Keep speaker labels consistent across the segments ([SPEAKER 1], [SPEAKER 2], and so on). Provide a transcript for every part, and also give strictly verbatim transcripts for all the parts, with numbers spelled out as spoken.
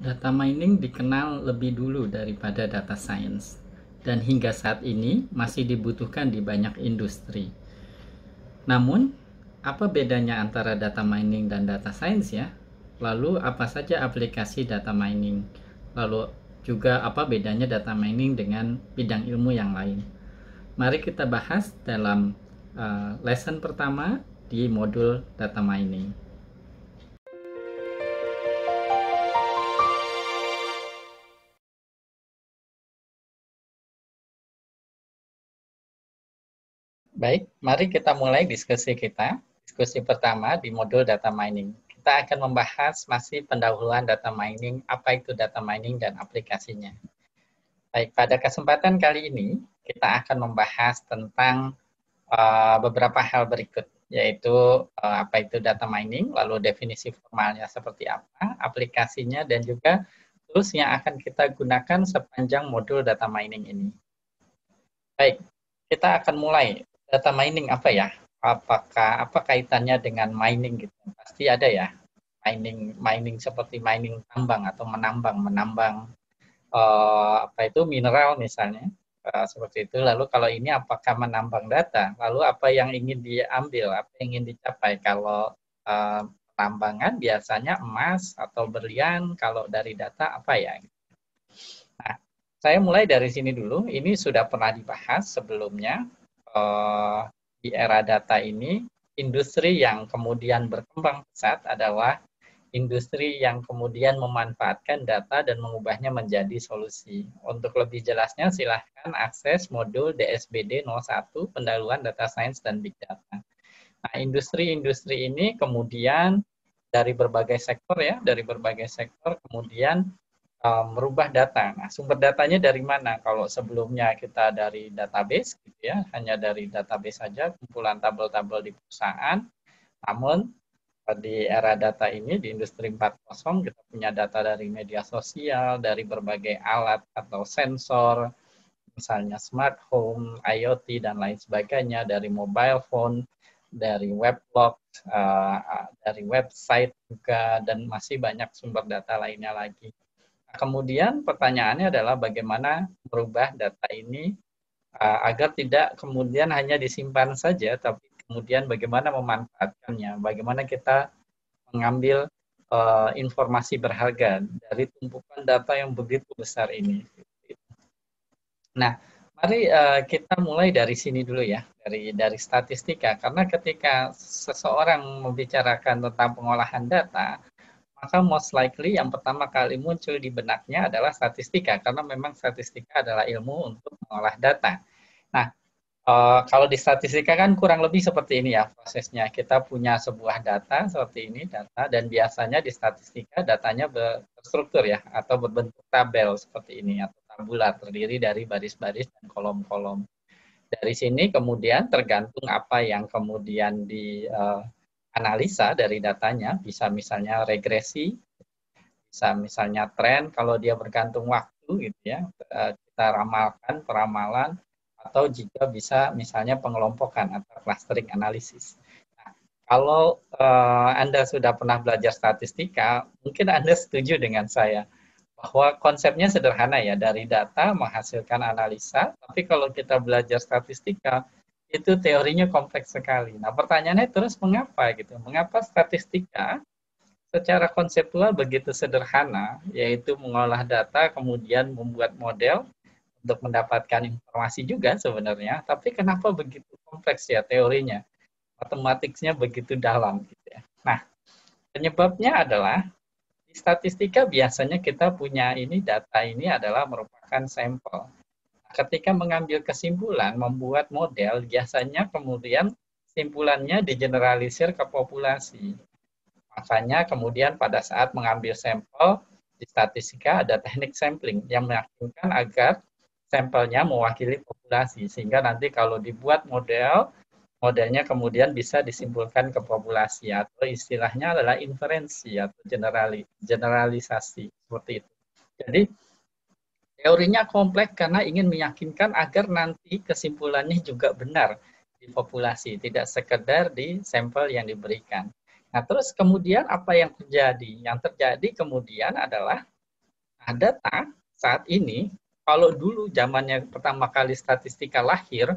[SPEAKER 1] Data mining dikenal lebih dulu daripada data science, dan hingga saat ini masih dibutuhkan di banyak industri. Namun, apa bedanya antara data mining dan data science ya? Lalu apa saja aplikasi data mining? Lalu juga apa bedanya data mining dengan bidang ilmu yang lain? Mari kita bahas dalam uh, lesson pertama di modul data mining. Baik, mari kita mulai diskusi kita. Diskusi pertama di modul data mining. Kita akan membahas masih pendahuluan data mining, apa itu data mining dan aplikasinya. Baik, pada kesempatan kali ini kita akan membahas tentang uh, beberapa hal berikut, yaitu uh, apa itu data mining, lalu definisi formalnya seperti apa, aplikasinya, dan juga tools yang akan kita gunakan sepanjang modul data mining ini. Baik, kita akan mulai. Data mining apa ya? Apakah apa kaitannya dengan mining gitu? Pasti ada ya. Mining mining seperti mining tambang atau menambang, menambang uh, apa itu mineral misalnya. Uh, seperti itu. Lalu kalau ini apakah menambang data? Lalu apa yang ingin diambil? Apa yang ingin dicapai? Kalau uh, penambangan biasanya emas atau berlian, kalau dari data apa ya? Nah, saya mulai dari sini dulu. Ini sudah pernah dibahas sebelumnya. Uh, di era data ini, industri yang kemudian berkembang pesat adalah industri yang kemudian memanfaatkan data dan mengubahnya menjadi solusi. Untuk lebih jelasnya, silahkan akses modul D S B D nol satu, Pendahuluan Data Science dan Big Data. Nah, industri-industri ini kemudian dari berbagai sektor ya, dari berbagai sektor kemudian uh, merubah data. Nah, sumber datanya dari mana? Kalau sebelumnya kita dari database, gitu ya, hanya dari database saja, kumpulan tabel-tabel di perusahaan. Namun di era data ini, di industri empat titik nol, kita punya data dari media sosial, dari berbagai alat atau sensor, misalnya smart home, IoT, dan lain sebagainya, dari mobile phone, dari weblog, uh, dari website juga, dan masih banyak sumber data lainnya lagi. Nah, kemudian pertanyaannya adalah bagaimana merubah data ini uh, agar tidak kemudian hanya disimpan saja, tapi kemudian bagaimana memanfaatkannya, bagaimana kita mengambil uh, informasi berharga dari tumpukan data yang begitu besar ini. Nah, mari uh, kita mulai dari sini dulu ya, dari dari statistika, karena ketika seseorang membicarakan tentang pengolahan data, maka most likely yang pertama kali muncul di benaknya adalah statistika, karena memang statistika adalah ilmu untuk mengolah data. Nah, uh, kalau di statistika kan kurang lebih seperti ini ya prosesnya. Kita punya sebuah data seperti ini, data, dan biasanya di statistika datanya berstruktur ya, atau berbentuk tabel seperti ini, atau tabular, terdiri dari baris-baris dan kolom-kolom. Dari sini kemudian tergantung apa yang kemudian di uh, analisa dari datanya, bisa misalnya regresi, bisa misalnya tren, kalau dia bergantung waktu gitu ya, kita ramalkan peramalan, atau juga bisa misalnya pengelompokan atau clustering analisis. Nah, kalau uh, Anda sudah pernah belajar statistika, mungkin Anda setuju dengan saya bahwa konsepnya sederhana ya, dari data menghasilkan analisa, tapi kalau kita belajar statistika, itu teorinya kompleks sekali. Nah, pertanyaannya terus mengapa gitu? Mengapa statistika secara konseptual begitu sederhana, yaitu mengolah data, kemudian membuat model untuk mendapatkan informasi juga sebenarnya, tapi kenapa begitu kompleks ya teorinya, matematiknya begitu dalam gitu ya. Nah, penyebabnya adalah di statistika biasanya kita punya ini, data ini adalah merupakan sampel. Nah, ketika mengambil kesimpulan, membuat model, biasanya kemudian kesimpulannya digeneralisir ke populasi. Makanya kemudian pada saat mengambil sampel, di statistika ada teknik sampling yang meyakinkan agar sampelnya mewakili populasi. Sehingga nanti kalau dibuat model, modelnya kemudian bisa disimpulkan ke populasi, atau istilahnya adalah inferensi atau generali, generalisasi. Seperti itu. Jadi teorinya kompleks karena ingin meyakinkan agar nanti kesimpulannya juga benar di populasi, tidak sekedar di sampel yang diberikan. Nah, terus kemudian apa yang terjadi? Yang terjadi kemudian adalah Nah, data saat ini, kalau dulu zamannya pertama kali statistika lahir,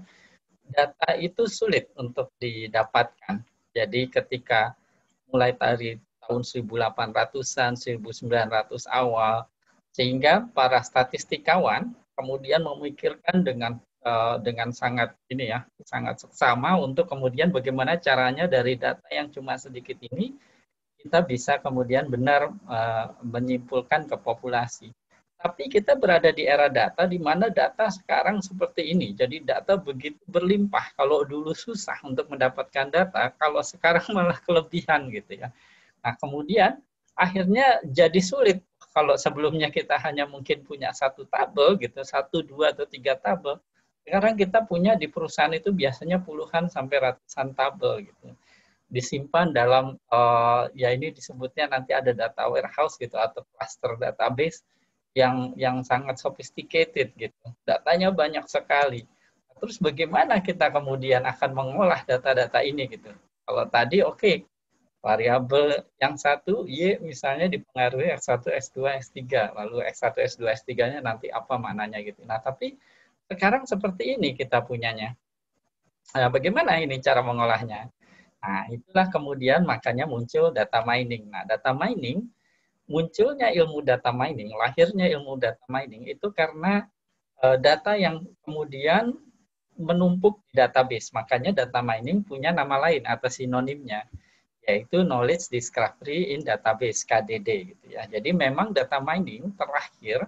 [SPEAKER 1] data itu sulit untuk didapatkan. Jadi ketika mulai dari tahun seribu delapan ratusan, seribu sembilan ratus awal, sehingga para statistikawan kemudian memikirkan dengan uh, dengan sangat ini ya, sangat seksama untuk kemudian bagaimana caranya dari data yang cuma sedikit ini kita bisa kemudian benar uh, menyimpulkan ke populasi. Tapi kita berada di era data di mana data sekarang seperti ini. Jadi data begitu berlimpah. Kalau dulu susah untuk mendapatkan data, kalau sekarang malah kelebihan gitu ya. Nah, kemudian akhirnya jadi sulit. Kalau sebelumnya kita hanya mungkin punya satu tabel gitu, satu, dua, atau tiga tabel. Sekarang kita punya di perusahaan itu biasanya puluhan sampai ratusan tabel gitu. Disimpan dalam, uh, ya ini disebutnya nanti ada data warehouse gitu, atau cluster database yang yang sangat sophisticated gitu. Datanya banyak sekali. Terus bagaimana kita kemudian akan mengolah data-data ini gitu. Kalau tadi oke, okay, variabel yang satu Y misalnya dipengaruhi X satu, X dua, X tiga, lalu X satu, X dua, X tiga-nya nanti apa mananya gitu. Nah, tapi sekarang seperti ini kita punyanya. Nah, bagaimana ini cara mengolahnya? Nah, itulah kemudian makanya muncul data mining. Nah, data mining, munculnya ilmu data mining, lahirnya ilmu data mining itu karena uh, data yang kemudian menumpuk di database. Makanya data mining punya nama lain atau sinonimnya, yaitu Knowledge Discovery in Database, K D D. Gitu ya. Jadi memang data mining terakhir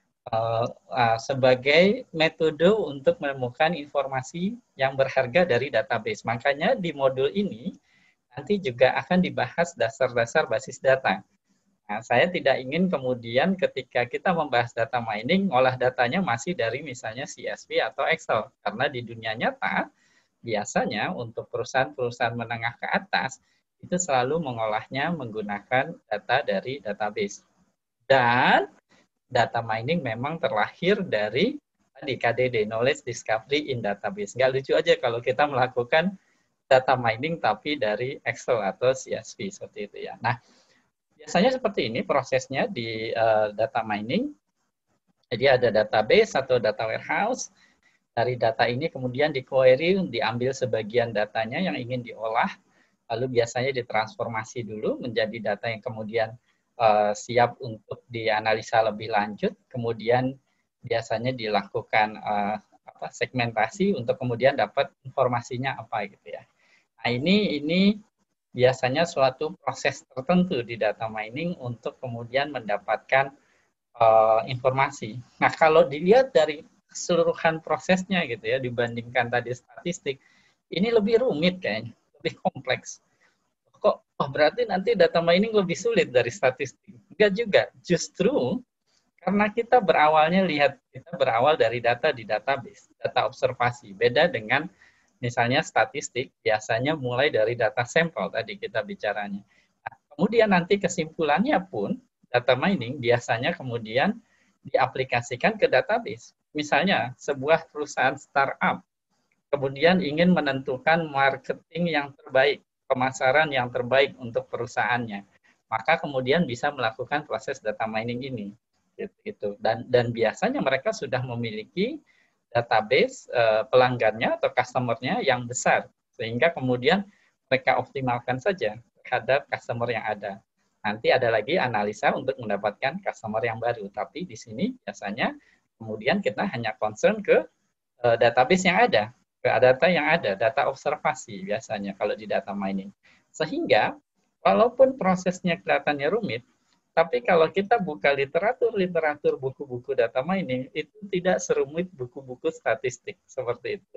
[SPEAKER 1] uh, uh, sebagai metode untuk menemukan informasi yang berharga dari database. Makanya di modul ini nanti juga akan dibahas dasar-dasar basis data. Nah, saya tidak ingin kemudian ketika kita membahas data mining, ngolah datanya masih dari misalnya C S V atau Excel. Karena di dunia nyata, biasanya untuk perusahaan-perusahaan menengah ke atas, itu selalu mengolahnya menggunakan data dari database. Dan data mining memang terlahir dari tadi K D D, Knowledge Discovery in Database. Nggak lucu aja kalau kita melakukan data mining tapi dari Excel atau C S V seperti itu ya. Nah, biasanya seperti ini prosesnya di uh, data mining. Jadi ada database atau data warehouse. Dari data ini kemudian di-query, diambil sebagian datanya yang ingin diolah, lalu biasanya ditransformasi dulu menjadi data yang kemudian uh, siap untuk dianalisa lebih lanjut, kemudian biasanya dilakukan uh, apa, segmentasi untuk kemudian dapat informasinya apa gitu ya. Nah, ini ini biasanya suatu proses tertentu di data mining untuk kemudian mendapatkan uh, informasi. Nah, kalau dilihat dari keseluruhan prosesnya gitu ya, dibandingkan tadi statistik, ini lebih rumit kayaknya, lebih kompleks. Kok oh berarti nanti data mining lebih sulit dari statistik? Enggak juga, justru karena kita berawalnya lihat, kita berawal dari data di database, data observasi. Beda dengan misalnya statistik, biasanya mulai dari data sampel tadi kita bicaranya. Nah, kemudian nanti kesimpulannya pun, data mining biasanya kemudian diaplikasikan ke database. Misalnya, sebuah perusahaan startup kemudian ingin menentukan marketing yang terbaik, pemasaran yang terbaik untuk perusahaannya. Maka kemudian bisa melakukan proses data mining ini. Gitu. Dan, dan biasanya mereka sudah memiliki database uh, pelanggannya atau customer-nya yang besar. Sehingga kemudian mereka optimalkan saja terhadap customer yang ada. Nanti ada lagi analisa untuk mendapatkan customer yang baru. Tapi di sini biasanya kemudian kita hanya concern ke uh, database yang ada, ke data yang ada, data observasi biasanya kalau di data mining. Sehingga walaupun prosesnya kelihatannya rumit, tapi kalau kita buka literatur-literatur buku-buku data mining, itu tidak serumit buku-buku statistik seperti itu.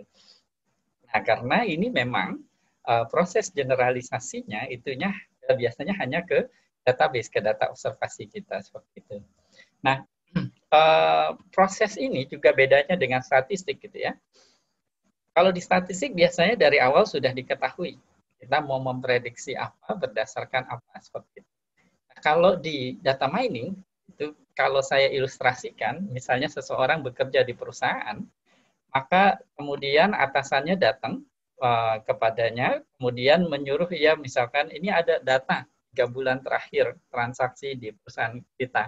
[SPEAKER 1] Nah, karena ini memang uh, proses generalisasinya itunya uh, biasanya hanya ke database, ke data observasi kita seperti itu. Nah, uh, proses ini juga bedanya dengan statistik gitu ya. Kalau di statistik biasanya dari awal sudah diketahui kita mau memprediksi apa berdasarkan apa seperti itu. Nah, kalau di data mining itu kalau saya ilustrasikan, misalnya seseorang bekerja di perusahaan, maka kemudian atasannya datang uh, kepadanya, kemudian menyuruh ia misalkan ini ada data tiga bulan terakhir transaksi di perusahaan kita.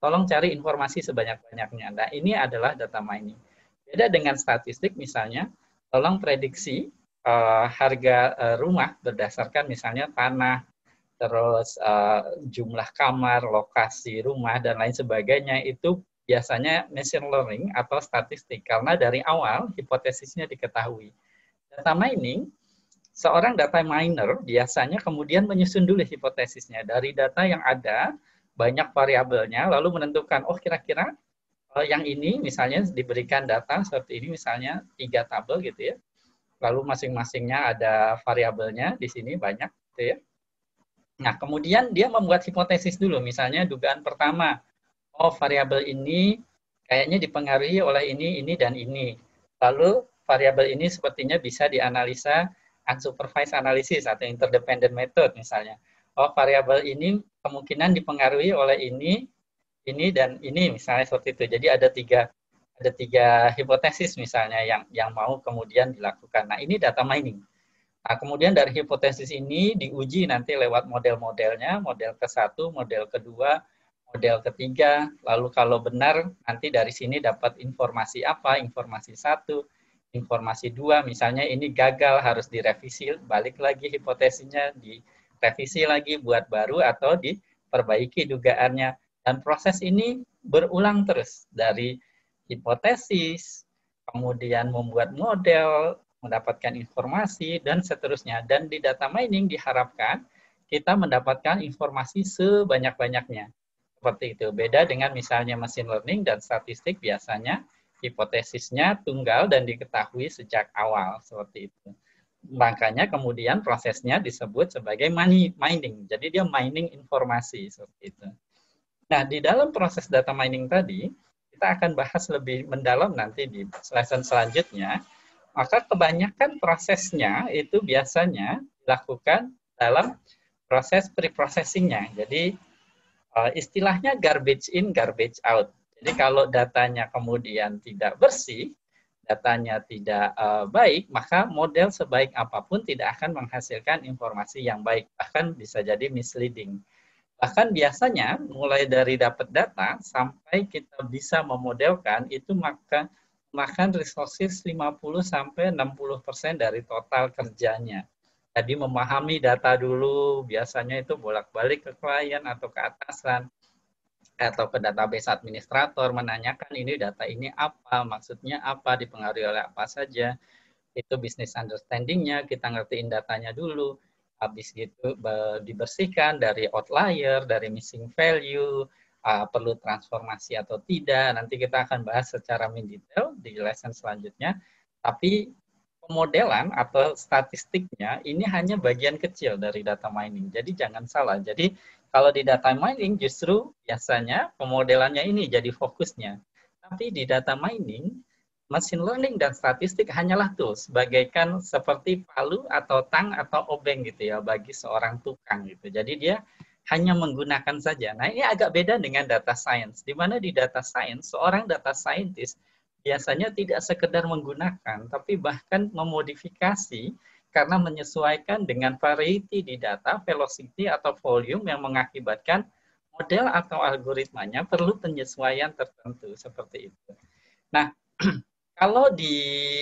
[SPEAKER 1] tolong cari informasi sebanyak-banyaknya. Nah, ini adalah data mining. Beda dengan statistik misalnya, tolong prediksi uh, harga uh, rumah berdasarkan misalnya tanah, terus uh, jumlah kamar, lokasi rumah, dan lain sebagainya. Itu biasanya machine learning atau statistik, karena dari awal hipotesisnya diketahui. Data mining, seorang data miner biasanya kemudian menyusun dulu hipotesisnya. Dari data yang ada, banyak variabelnya, lalu menentukan, oh kira-kira uh, yang ini misalnya diberikan data seperti ini, misalnya tiga tabel gitu ya, lalu masing-masingnya ada variabelnya, di sini banyak gitu ya. Nah, kemudian dia membuat hipotesis dulu, misalnya dugaan pertama, oh variabel ini kayaknya dipengaruhi oleh ini, ini, dan ini. Lalu variabel ini sepertinya bisa dianalisa unsupervised analysis atau interdependent method misalnya. Oh variabel ini kemungkinan dipengaruhi oleh ini, ini, dan ini misalnya seperti itu. Jadi ada tiga ada tiga hipotesis misalnya yang yang mau kemudian dilakukan. Nah ini data mining. Nah, kemudian dari hipotesis ini diuji nanti lewat model-modelnya, model ke satu, model kedua, model ketiga, lalu kalau benar nanti dari sini dapat informasi apa, informasi satu, informasi dua, misalnya ini gagal harus direvisi, balik lagi hipotesisnya, direvisi lagi buat baru atau diperbaiki dugaannya. Dan proses ini berulang terus dari hipotesis, kemudian membuat model, mendapatkan informasi, dan seterusnya. Dan di data mining diharapkan kita mendapatkan informasi sebanyak-banyaknya. Seperti itu. Beda dengan misalnya machine learning dan statistik, biasanya hipotesisnya tunggal dan diketahui sejak awal. Seperti itu. Makanya kemudian prosesnya disebut sebagai mining. Jadi dia mining informasi. Seperti itu. Nah, di dalam proses data mining tadi, kita akan bahas lebih mendalam nanti di lesson selanjutnya. Maka kebanyakan prosesnya itu biasanya dilakukan dalam proses pre-processing-nya. Jadi istilahnya garbage in, garbage out. Jadi kalau datanya kemudian tidak bersih, datanya tidak baik, maka model sebaik apapun tidak akan menghasilkan informasi yang baik. Bahkan bisa jadi misleading. Bahkan biasanya mulai dari dapat data sampai kita bisa memodelkan itu maka makan resources lima puluh sampai enam puluh persen dari total kerjanya. Jadi memahami data dulu, biasanya itu bolak-balik ke klien atau ke atasan, atau ke database administrator, menanyakan ini data ini apa, maksudnya apa, dipengaruhi oleh apa saja. Itu business understanding-nya, kita ngertiin datanya dulu. Habis gitu dibersihkan dari outlier, dari missing value, Uh, perlu transformasi atau tidak, nanti kita akan bahas secara mendetail di lesson selanjutnya. Tapi pemodelan atau statistiknya ini hanya bagian kecil dari data mining. Jadi jangan salah. Jadi kalau di data mining justru biasanya pemodelannya ini jadi fokusnya. Tapi di data mining, machine learning dan statistik hanyalah tools, bagaikan seperti palu atau tang atau obeng gitu ya bagi seorang tukang gitu. Jadi dia hanya menggunakan saja. Nah, ini agak beda dengan data science, di mana di data science, seorang data scientist biasanya tidak sekedar menggunakan, tapi bahkan memodifikasi karena menyesuaikan dengan variety di data, velocity atau volume yang mengakibatkan model atau algoritmanya perlu penyesuaian tertentu, seperti itu. Nah, kalau di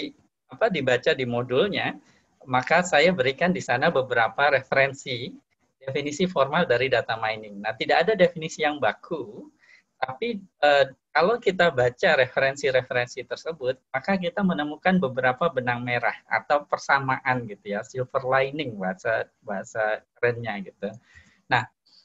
[SPEAKER 1] apa dibaca di modulnya, maka saya berikan di sana beberapa referensi definisi formal dari data mining. Nah, tidak ada definisi yang baku, tapi eh, kalau kita baca referensi-referensi tersebut, maka kita menemukan beberapa benang merah atau persamaan gitu ya, silver lining bahasa bahasa kerennya gitu. Nah,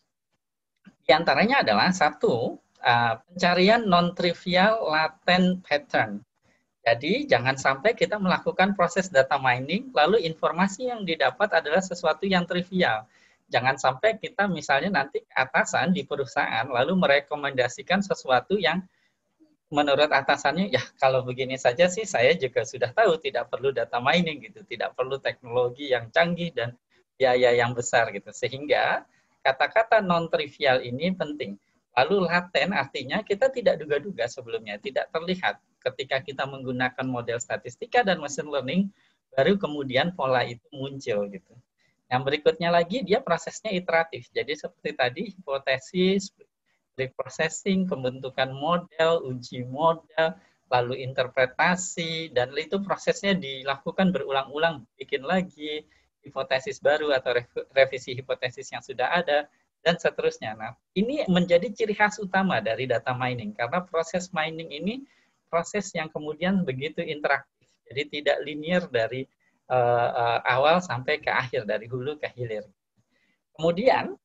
[SPEAKER 1] di antaranya adalah satu, uh, pencarian non-trivial latent pattern. Jadi jangan sampai kita melakukan proses data mining, lalu informasi yang didapat adalah sesuatu yang trivial. Jangan sampai kita misalnya nanti ke atasan di perusahaan lalu merekomendasikan sesuatu yang menurut atasannya, ya kalau begini saja sih saya juga sudah tahu, tidak perlu data mining gitu, tidak perlu teknologi yang canggih dan biaya yang besar gitu. Sehingga kata-kata non-trivial ini penting. Lalu laten artinya kita tidak duga-duga sebelumnya, tidak terlihat. Ketika kita menggunakan model statistika dan machine learning, baru kemudian pola itu muncul gitu. Yang berikutnya lagi, dia prosesnya iteratif. Jadi seperti tadi, hipotesis, pre-processing, pembentukan model, uji model, lalu interpretasi, dan itu prosesnya dilakukan berulang-ulang, bikin lagi hipotesis baru atau revisi hipotesis yang sudah ada, dan seterusnya. Nah, ini menjadi ciri khas utama dari data mining, karena proses mining ini proses yang kemudian begitu interaktif, jadi tidak linear dari uh, uh, awal sampai ke akhir, dari hulu ke hilir. Kemudian,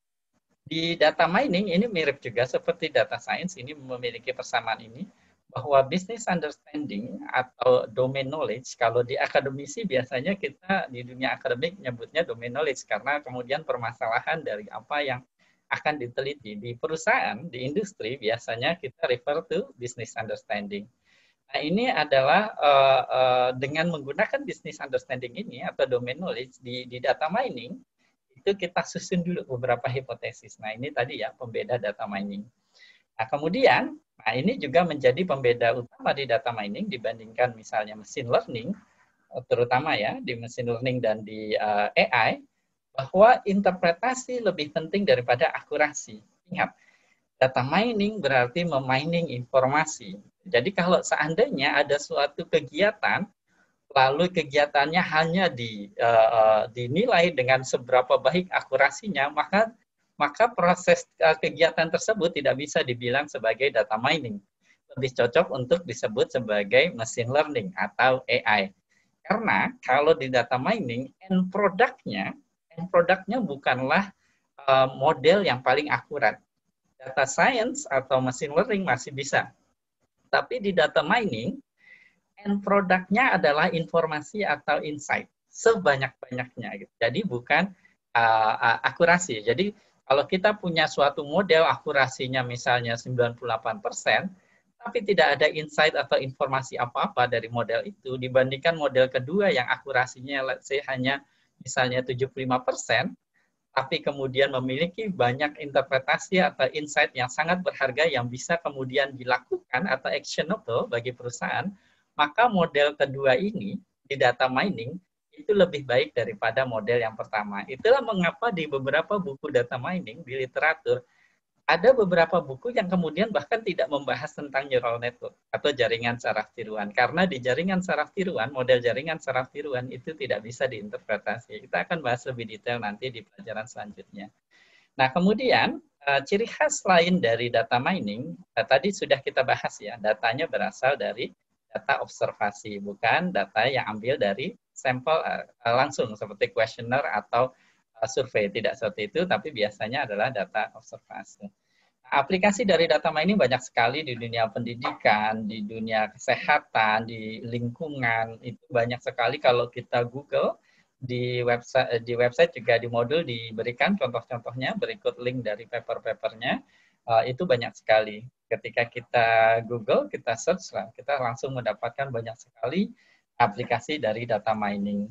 [SPEAKER 1] di data mining ini mirip juga seperti data science, ini memiliki persamaan ini, bahwa business understanding atau domain knowledge, kalau di akademisi biasanya kita di dunia akademik nyebutnya domain knowledge, karena kemudian permasalahan dari apa yang akan diteliti. Di perusahaan, di industri, biasanya kita refer to business understanding. Nah, ini adalah uh, uh, dengan menggunakan business understanding ini atau domain knowledge di, di data mining, itu kita susun dulu beberapa hipotesis. Nah, ini tadi ya pembeda data mining. Nah, kemudian, nah ini juga menjadi pembeda utama di data mining dibandingkan misalnya machine learning, terutama ya di machine learning dan di uh, A I, bahwa interpretasi lebih penting daripada akurasi. Ingat, data mining berarti memining informasi. Jadi kalau seandainya ada suatu kegiatan, lalu kegiatannya hanya di, uh, dinilai dengan seberapa baik akurasinya, maka maka proses uh, kegiatan tersebut tidak bisa dibilang sebagai data mining. Lebih cocok untuk disebut sebagai machine learning atau A I. Karena kalau di data mining, end product-nya, end product-nya bukanlah uh, model yang paling akurat. Data science atau machine learning masih bisa. Tapi di data mining, end product-nya adalah informasi atau insight sebanyak-banyaknya. Gitu. Jadi bukan uh, uh, akurasi. Jadi kalau kita punya suatu model akurasinya misalnya sembilan puluh delapan persen, tapi tidak ada insight atau informasi apa-apa dari model itu, dibandingkan model kedua yang akurasinya let's say hanya misalnya tujuh puluh lima persen, tapi kemudian memiliki banyak interpretasi atau insight yang sangat berharga yang bisa kemudian dilakukan atau actionable bagi perusahaan, maka model kedua ini di data mining itu lebih baik daripada model yang pertama. Itulah mengapa di beberapa buku data mining di literatur ada beberapa buku yang kemudian bahkan tidak membahas tentang neural network atau jaringan saraf tiruan. Karena di jaringan saraf tiruan, model jaringan saraf tiruan itu tidak bisa diinterpretasi. Kita akan bahas lebih detail nanti di pelajaran selanjutnya. Nah, kemudian ciri khas lain dari data mining, tadi sudah kita bahas ya, datanya berasal dari data observasi, bukan data yang ambil dari sampel langsung seperti kuesioner atau survei. Tidak seperti itu, tapi biasanya adalah data observasi. Aplikasi dari data mining banyak sekali di dunia pendidikan, di dunia kesehatan, di lingkungan, itu banyak sekali kalau kita Google, di website, di website juga di modul diberikan contoh-contohnya, berikut link dari paper-papernya, uh, itu banyak sekali. Ketika kita Google, kita search, lah, kita langsung mendapatkan banyak sekali aplikasi dari data mining.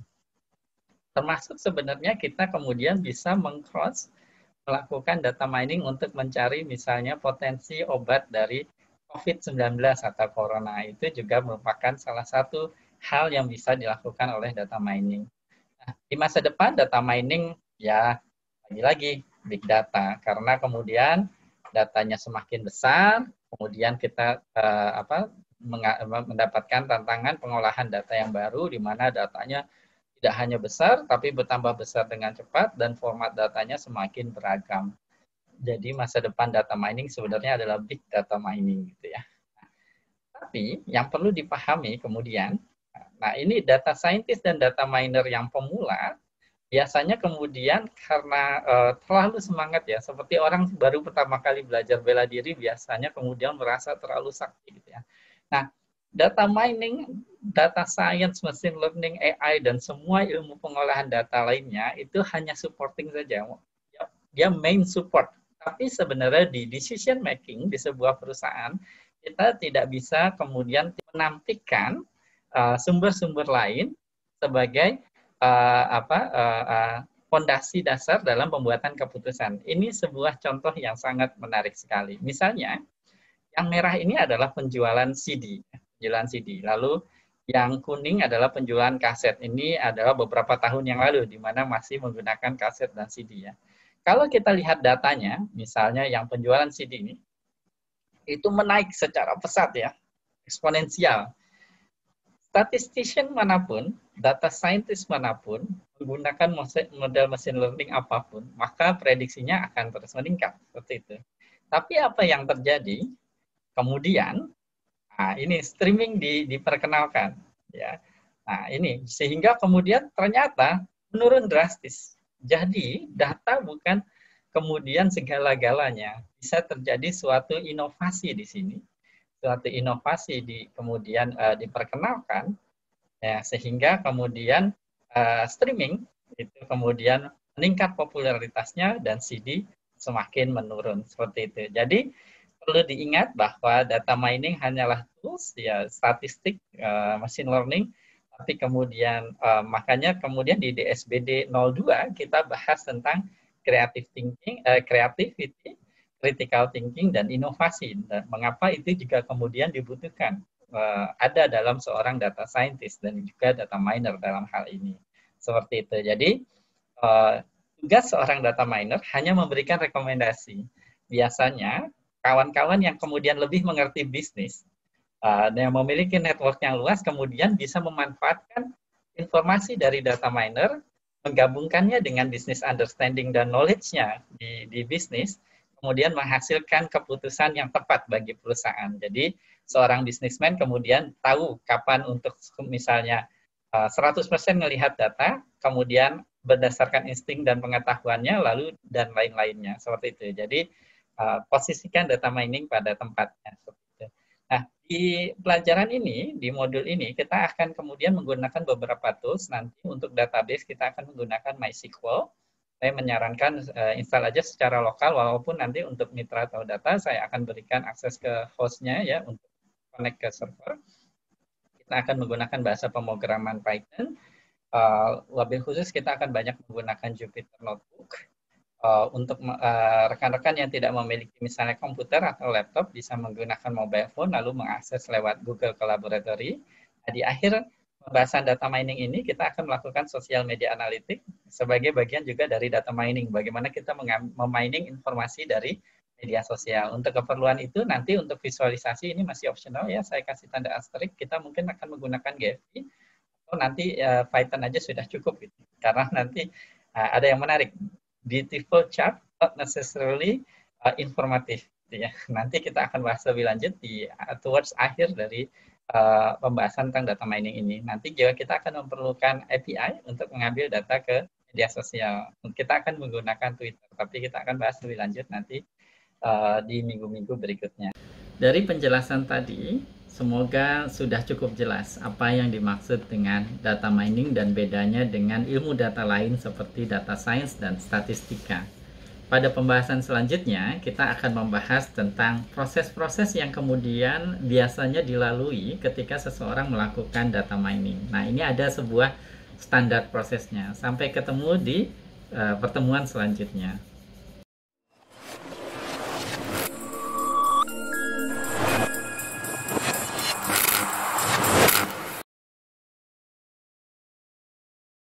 [SPEAKER 1] Termasuk sebenarnya kita kemudian bisa meng-cross melakukan data mining untuk mencari misalnya potensi obat dari covid sembilan belas atau corona. Itu juga merupakan salah satu hal yang bisa dilakukan oleh data mining. Nah, di masa depan data mining ya lagi-lagi big data, karena kemudian datanya semakin besar, kemudian kita eh, apa mendapatkan tantangan pengolahan data yang baru di mana datanya tidak hanya besar, tapi bertambah besar dengan cepat, dan format datanya semakin beragam. Jadi masa depan data mining sebenarnya adalah big data mining, gitu ya. Nah, tapi yang perlu dipahami kemudian, nah ini data scientist dan data miner yang pemula, biasanya kemudian karena uh, terlalu semangat ya, seperti orang baru pertama kali belajar bela diri, biasanya kemudian merasa terlalu sakti, gitu ya. Nah, data mining, data science, machine learning, A I, dan semua ilmu pengolahan data lainnya itu hanya supporting saja. Dia main support. Tapi sebenarnya di decision making di sebuah perusahaan, kita tidak bisa kemudian menampilkan sumber-sumber uh, lain sebagai uh, apa uh, fondasi dasar dalam pembuatan keputusan. Ini sebuah contoh yang sangat menarik sekali. Misalnya, yang merah ini adalah penjualan C D. Penjualan C D. Lalu yang kuning adalah penjualan kaset. Ini adalah beberapa tahun yang lalu, di mana masih menggunakan kaset dan C D. Ya. Kalau kita lihat datanya, misalnya yang penjualan C D ini, itu menaik secara pesat ya, eksponensial. Statistician manapun, data scientist manapun, menggunakan model machine learning apapun, maka prediksinya akan terus meningkat. Seperti itu. Tapi apa yang terjadi? Kemudian, nah ini streaming di, diperkenalkan. Ya. Nah ini, sehingga kemudian ternyata menurun drastis. Jadi, data bukan kemudian segala-galanya. Bisa terjadi suatu inovasi di sini. Suatu inovasi di kemudian uh, diperkenalkan ya, sehingga kemudian uh, streaming itu kemudian meningkat popularitasnya dan C D semakin menurun seperti itu. Jadi perlu diingat bahwa data mining hanyalah tools ya, statistik uh, machine learning, tapi kemudian uh, makanya kemudian di D S B D nol dua kita bahas tentang creative thinking, uh, creativity, critical thinking, dan inovasi. Dan mengapa itu juga kemudian dibutuhkan uh, ada dalam seorang data scientist dan juga data miner dalam hal ini. Seperti itu. Jadi uh, tugas seorang data miner hanya memberikan rekomendasi. Biasanya kawan-kawan yang kemudian lebih mengerti bisnis, uh, yang memiliki network yang luas, kemudian bisa memanfaatkan informasi dari data miner, menggabungkannya dengan business understanding dan knowledge-nya di, di bisnis, kemudian menghasilkan keputusan yang tepat bagi perusahaan. Jadi seorang bisnismen kemudian tahu kapan untuk misalnya seratus persen melihat data, kemudian berdasarkan insting dan pengetahuannya, lalu dan lain-lainnya. Seperti itu. Jadi posisikan data mining pada tempatnya. Seperti itu. Nah, di pelajaran ini, di modul ini, kita akan kemudian menggunakan beberapa tools. Nanti untuk database kita akan menggunakan MySQL. Saya menyarankan uh, install aja secara lokal, walaupun nanti untuk mitra atau data saya akan berikan akses ke hostnya ya untuk connect ke server. Kita akan menggunakan bahasa pemrograman Python. Uh, lebih khusus kita akan banyak menggunakan Jupyter Notebook. Uh, untuk rekan-rekan uh, yang tidak memiliki misalnya komputer atau laptop bisa menggunakan mobile phone lalu mengakses lewat Google Collaboratory. Nah, di akhir pembahasan data mining ini kita akan melakukan social media analytics sebagai bagian juga dari data mining. Bagaimana kita memining informasi dari media sosial. Untuk keperluan itu nanti untuk visualisasi ini masih optional ya. Saya kasih tanda asterisk. Kita mungkin akan menggunakan G F P atau nanti uh, Python aja sudah cukup gitu. Karena nanti uh, ada yang menarik. Beautiful chart, not necessarily uh, informatif. Gitu ya. Nanti kita akan bahas lebih lanjut di uh, towards akhir dari Uh, pembahasan tentang data mining ini. Nanti juga kita akan memerlukan A P I untuk mengambil data ke media sosial. Kita akan menggunakan Twitter, tapi kita akan bahas lebih lanjut nanti uh, di minggu-minggu berikutnya. Dari penjelasan tadi, semoga sudah cukup jelas apa yang dimaksud dengan data mining dan bedanya dengan ilmu data lain seperti data science dan statistika. Pada pembahasan selanjutnya, kita akan membahas tentang proses-proses yang kemudian biasanya dilalui ketika seseorang melakukan data mining. Nah, ini ada sebuah standar prosesnya. Sampai ketemu di uh, pertemuan selanjutnya.